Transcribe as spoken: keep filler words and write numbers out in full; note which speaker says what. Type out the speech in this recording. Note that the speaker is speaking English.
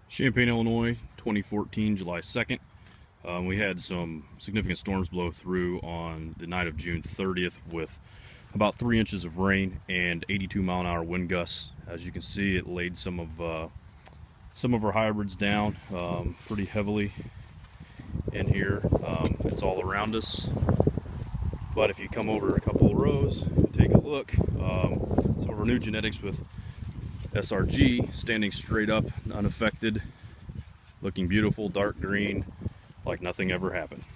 Speaker 1: Champaign, Illinois, twenty fourteen, July second. Um, we had some significant storms blow through on the night of June thirtieth with about three inches of rain and eighty-two mile an hour wind gusts. As you can see, it laid some of uh, some of our hybrids down um, pretty heavily in here. Um, it's all around us. But if you come over a couple of rows and take a look, um, some of our new genetics with S R G standing straight up, unaffected, looking beautiful, dark green, like nothing ever happened.